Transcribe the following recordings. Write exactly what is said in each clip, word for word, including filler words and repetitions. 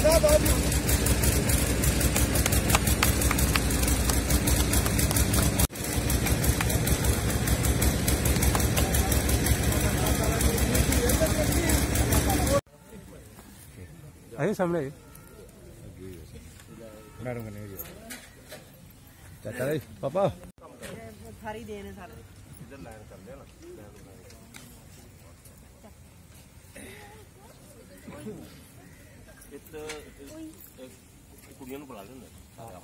आइए सामने आइए। चाचा जी पापा थारी देने सारे इधर लाइन कर लेना। कुड़ियों को बुला लेना।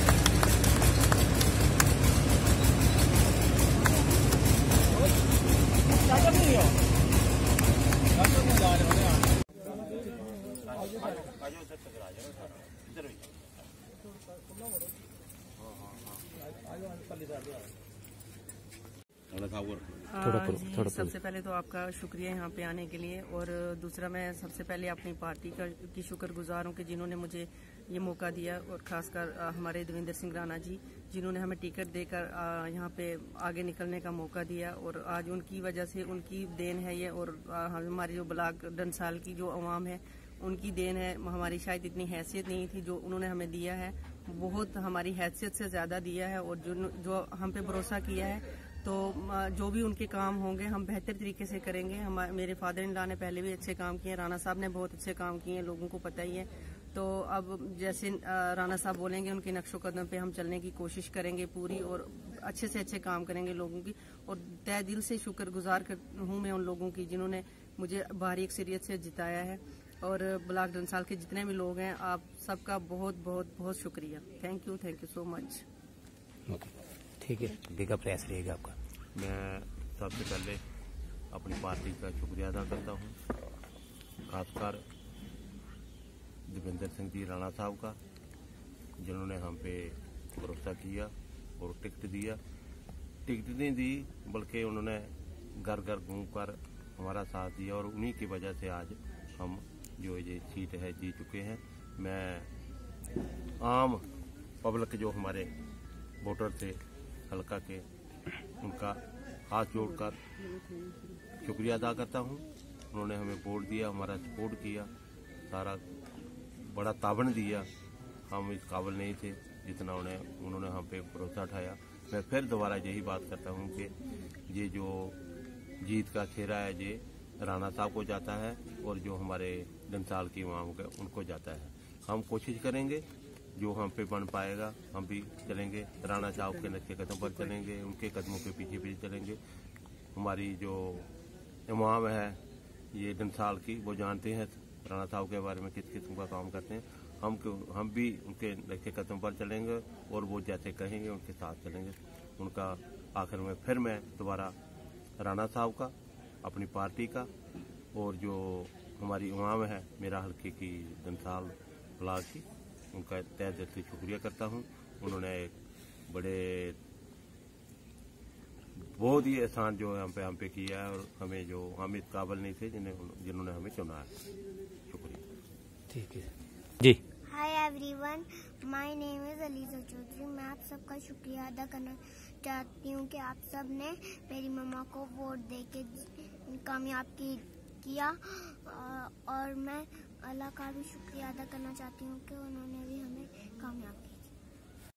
थोड़ा थोड़ा सबसे पहले तो आपका शुक्रिया यहाँ पे आने के लिए, और दूसरा मैं सबसे पहले अपनी पार्टी का की शुक्रगुजार हूँ कि जिन्होंने मुझे ये मौका दिया, और खासकर हमारे देवेंद्र सिंह राणा जी जिन्होंने हमें टिकट देकर यहाँ पे आगे निकलने का मौका दिया, और आज उनकी वजह से उनकी देन है ये, और हमारी जो ब्लॉक डंसाल की जो अवाम है उनकी देन है। हमारी शायद इतनी हैसियत नहीं थी जो उन्होंने हमें दिया है, बहुत हमारी हैसियत से ज़्यादा दिया है, और जो जो हम पे भरोसा किया है तो जो भी उनके काम होंगे हम बेहतर तरीके से करेंगे। हम मेरे फादर इन लॉ ने पहले भी अच्छे काम किए, राणा साहब ने बहुत अच्छे काम किए, लोगों को पता ही है। तो अब जैसे राणा साहब बोलेंगे उनके नक्शो कदम पे हम चलने की कोशिश करेंगे पूरी, और अच्छे से अच्छे काम करेंगे लोगों की। और तहे दिल से शुक्रगुजार हूँ मैं उन लोगों की जिन्होंने मुझे बाहरी अक्सरियत से जिताया है, और ब्लॉक डंसाल के जितने भी लोग हैं आप सबका बहुत बहुत बहुत शुक्रिया। Thank you thank you so much. ठीक है, बिग अप प्रयास रहेगा आपका। मैं सबसे पहले अपनी पार्टी का शुक्रिया अदा करता हूँ, खासकर देवेंद्र सिंह जी राणा साहब का, जिन्होंने हम पे भरोसा किया और टिकट दिया। टिकट नहीं दी बल्कि उन्होंने घर घर घूम कर हमारा साथ दिया, और उन्हीं की वजह से आज हम जो ये सीट है जीत चुके हैं। मैं आम पब्लिक जो हमारे वोटर थे हल्का के, उनका हाथ जोड़कर शुक्रिया अदा करता हूं। उन्होंने हमें वोट दिया, हमारा सपोर्ट किया, सारा बड़ा ताबन दिया। हम इस काबिल नहीं थे जितना उन्हें उन्होंने हम पे भरोसा उठाया। मैं फिर दोबारा यही बात करता हूं कि ये जो जीत का सेहरा है ये राणा साहब को जाता है, और जो हमारे डंसाल की आवाम का उनको जाता है। हम कोशिश करेंगे जो हम पे बन पाएगा हम भी चलेंगे, राणा साहब के नक्शे कदम पर चलेंगे, उनके कदमों के पीछे पीछे चलेंगे। हमारी जो इमाम है ये डंसाल की, वो जानते हैं राणा साहब के बारे में किस किस्म का काम करते हैं। हम हम भी उनके नक्शे कदम पर चलेंगे, और वो जैसे कहेंगे उनके साथ चलेंगे। उनका आखिर में फिर मैं दोबारा राणा साहब का, अपनी पार्टी का, और जो हमारी इमाम है मेरा हल्के की डंसाल ब्लॉक की, उनका तहे दिल से शुक्रिया करता हूँ। उन्होंने एक बड़े बहुत ही एहसान जो है हम पे हम पे किया है, और हमें जो हम इस काबिल नहीं थे जिन्हें जिन्होंने हमें चुना है। शुक्रिया। ठीक है जी। Hi everyone, my name is Aliza Chaudhary. मैं आप सबका शुक्रिया अदा करना चाहती हूँ कि आप सब ने मेरी मम्मा को वोट दे के कामयाब की किया, और मैं अल्लाह का भी शुक्रिया अदा करना चाहती हूँ कि उन्होंने भी हमें कामयाब किया।